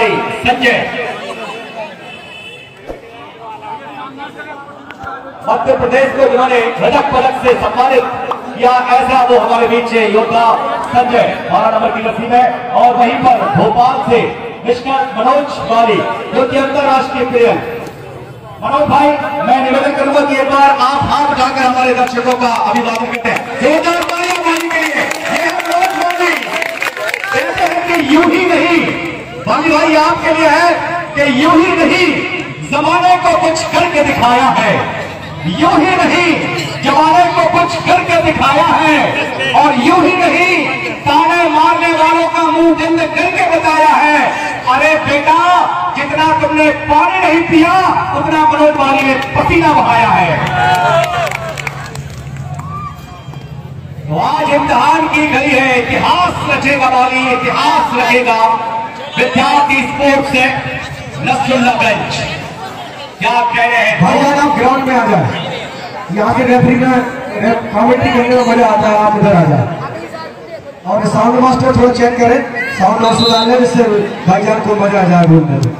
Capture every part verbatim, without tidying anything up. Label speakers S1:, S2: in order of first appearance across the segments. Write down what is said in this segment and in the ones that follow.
S1: खिलाड़ी संजय, मध्य प्रदेश को जिन्होंने रजत पदक से सम्मानित किया, ऐसा वो हमारे बीच योद्धा संजय बारह नंबर की रस्सी में। और वहीं पर भोपाल से मिस्टर मनोज वाली जो कि अंतरराष्ट्रीय प्लेयर। मनोज भाई, मैं निवेदन करूंगा कि एक बार आप हाथ उठाकर हमारे दर्शकों का अभिवादन करते हैं। जोरदार तालियां वाली के लिए। ये है मनोज वाली। कहते हैं कि यूं ही नहीं, वाली भाई आपके लिए है कि यूं ही नहीं जमाने को कुछ करके दिखाया है, यूं ही नहीं जमाने को कुछ करके दिखाया है, और यूं ही नहीं ताने मारने वालों का मुंह बंद करके बताया है। अरे बेटा, जितना तुमने पानी नहीं पिया उतना मनोज वाली ने पसीना बहाया है। तो आज इम्तिहान की घड़ी है, इतिहास रचेगा वाली, इतिहास रचेगा विद्यार्थी स्पोर्ट्स से नसरुल्लागंज। क्या कह रहे हैं
S2: भाई? आप ग्राउंड में आ जाए, यहाँ के रेफरी में कमेंट्री करने में मजा आता है, आप इधर आ जाए। और साउंड मास्टर थोड़ा चेक करें, साउंड मास्टर डालें जिससे भाईजान को मजा आ जाए बोलने में।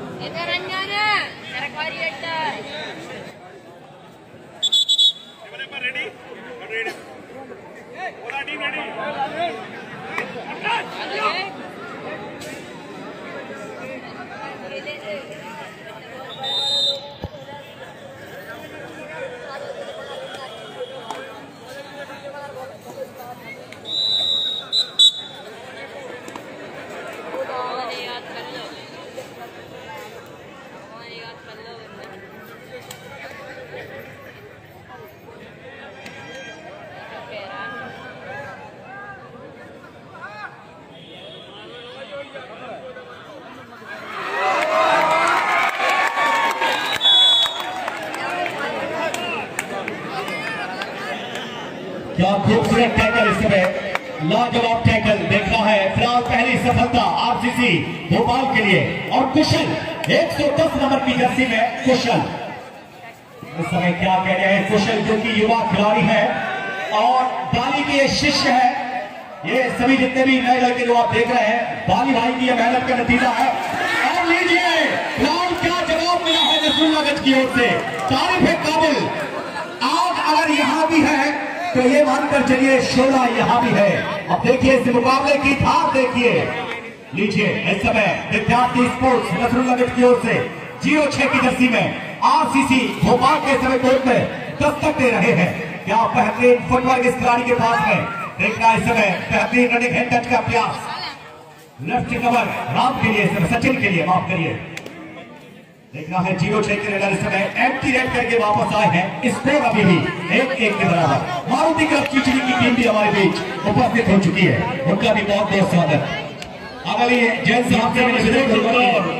S1: क्या खूबसूरत टैकल इस समय, लाजवाब टैकल देखना है। फिलहाल पहली सफलता आरसीसी भोपाल के लिए। और कुशल एक सौ दस नंबर की जर्सी में कुशल इस समय क्या कह रहे हैं? कुशल जो कि युवा खिलाड़ी है और बाली के ये शिष्य है। ये सभी जितने भी नए लड़के जो आप देख रहे हैं, बाली भाई की ये मेहनत का नतीजा है। और लीजिए फिलहाल क्या जवाब मिला है नसरुल्लागंज की ओर से, तारीफ है काबिल। आग अगर यहाँ भी है तो ये मानकर चलिए शोला यहाँ भी है। अब देखिए इस मुकाबले की धार देखिए। लीजिए इस समय विद्यार्थी स्पोर्ट्स नसरुल्लागंज की ओर से जीरो छह की जर्सी में आरसीसी भोपाल के समय कोर्ट में दस्तक दे रहे हैं। क्या बेहतरीन फुटवर्क इस खिलाड़ी के पास है। देखना इस समय बेहतरीन रनिंग हैंड टच का प्रयास। लेफ्ट कवर राम के लिए, सचिन के लिए, माफ करिए। देखना है जीरो छह के रेडर इस समय एंटी रेड करके वापस आए हैं। स्कोर अभी भी एक एक के बराबर। मारुति क्लब चिचली की टीम भी हमारे बीच उपस्थित हो चुकी है, उनका भी बहुत बहुत स्वागत। अगली जैन साहब से निवेदन करूंगा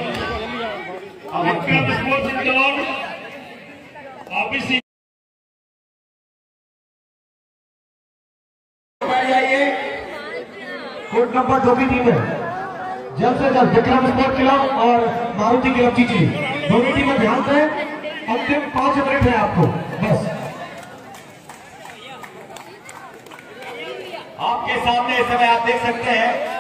S2: कोर्ट नंबर जो भी टीम है जल्द से जल्द विक्रम स्पोर्ट क्लब और मारुति क्लब चिचली दोनों टीमें ध्यान दें। अंतिम पांच मिनट है आपको बस।
S1: आपके सामने इस समय आप देख सकते हैं